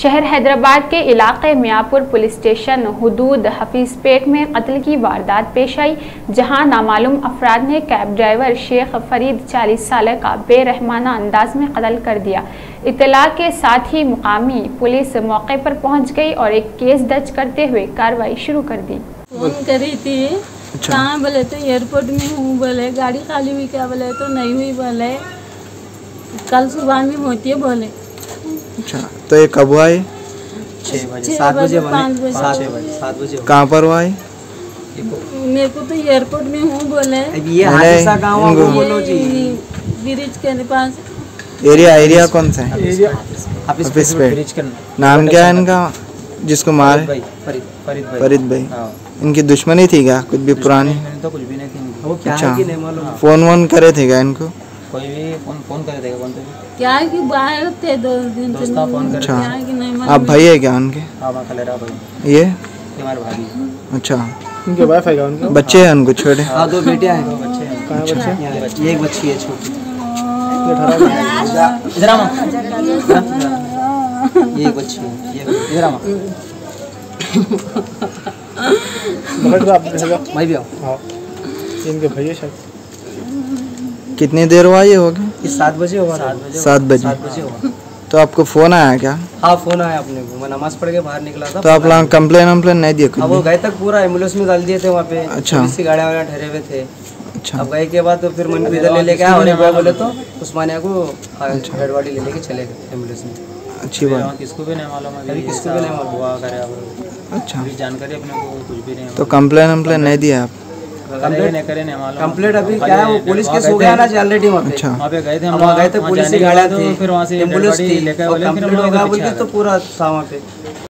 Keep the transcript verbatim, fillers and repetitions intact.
शहर हैदराबाद के इलाके मियाँपुर पुलिस स्टेशन हुदूद हफीजपेट में कत्ल की वारदात पेश आई, जहां नामालूम अफराद ने कैब ड्राइवर शेख फरीद चालीस साल का बेरहमाना अंदाज में कत्ल कर दिया। इत्तला के साथ ही मुकामी पुलिस मौके पर पहुंच गई और एक केस दर्ज करते हुए कार्रवाई शुरू कर दी। फोन करी थी, कहाँ बोले तो एयरपोर्ट में हूँ, बोले गाड़ी खाली हुई क्या, बोले तो नहीं हुई, बोले कल सुबह में होती है, बोले। अच्छा, तो ये कब हुआ? छः बजे सात बजे पाँच बजे सात बजे कहाँ पर हुआ? मेरे को तो एयरपोर्ट में हूँ, बोले ये हादसा कहाँ हुआ? बोलो जी, ब्रिज के पास। एरिया एरिया कौन सा है? हफीजपेट। नाम क्या है इनका जिसको मार? फरीद भाई। इनकी दुश्मनी थी क्या कुछ भी पुरानी? तो कुछ भी नहीं थी। वो क्या अच्छा, फोन वोन करे थे क्या इनको? कोई भी फोन फोन करे थे कौन थे? क्या है कि बाहर थे दो दिन से फोन करे। अच्छा, कि नहीं, आप भाई है क्या उनके? हाँ, मैं खलेरा भाई। ये हमारे भाभी। अच्छा, उनके वाइफ है क्या उनके? बच्चे हैं उनको छोटे? हाँ, दो बेटे हैं। दो बच्चे हैं। कहाँ बच्चे? ये एक बच्ची है छोटी। इधर आ ये एक बच्ची है। ये इधर आ भाई भी आओ। हाँ, इनके भैया शायद। कितनी देर हुआ ये होगी? इस सात बजे होगा। सात बजे सात बजे होगा। तो आपको फोन आया क्या? हाँ, फोन आया अपने को, मैं नमाज पढ़ के बाहर निकला था। तो आप लोग कंप्लेन वम्प्लेन नहीं दिए? अब वो गए तक पूरा एम्बुलेंस में डाल दिए थे वहाँ पे। अच्छा, पुलिस की गाड़ियाँ वाड़ियाँ ठहरे हुए थे। अच्छा, अब गए के बाद तो फिर मन को इधर ले लेके आया और बोले तो उस्मानिया को डेड बॉडी ले लेके चले गए एम्बुलेंस में। अच्छी बात। किसको भी नहीं मालूम अभी, किसको भी नहीं मालूम हुआ करे अब। अच्छा, जानकारी अपने को कुछ भी नहीं। तो कंप्लेन वम्प्लेन नहीं दिया आप? कंप्लेंट अभी क्या है, वो पुलिस केस हो गया ना ऑलरेडी वहाँ पे। अच्छा, वहाँ पे गए थे हम, वहाँ गए थे, पुलिस की गाड़ियाँ थी, फिर वहाँ से एम्बुलेंस थी, कंप्लेंट हो गया बोल के तो पूरा था वहाँ पे।